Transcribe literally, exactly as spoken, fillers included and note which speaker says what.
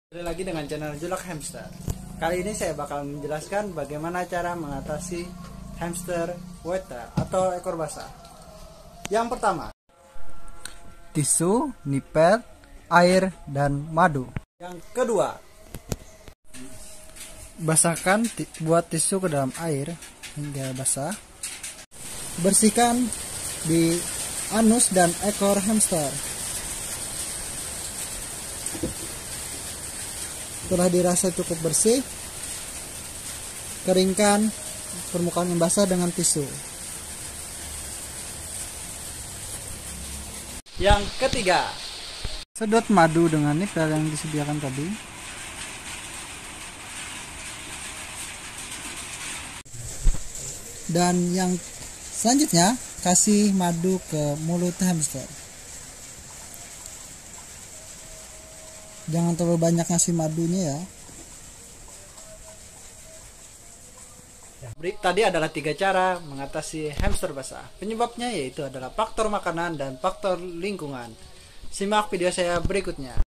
Speaker 1: Kembali lagi dengan channel Julak Hamster. Kali ini saya bakal menjelaskan bagaimana cara mengatasi hamster water atau ekor basah. Yang pertama, tisu, nipet, air, dan madu. Yang kedua, basahkan buat tisu ke dalam air hingga basah. Bersihkan di anus dan ekor hamster. Setelah dirasa cukup bersih, keringkan permukaan yang basah dengan tisu. Yang ketiga, sedot madu dengan nipel yang disediakan tadi. Dan yang selanjutnya, kasih madu ke mulut hamster. Jangan terlalu banyak ngasih madunya ya. Tadi adalah tiga cara mengatasi hamster basah. Penyebabnya yaitu adalah faktor makanan dan faktor lingkungan. Simak video saya berikutnya.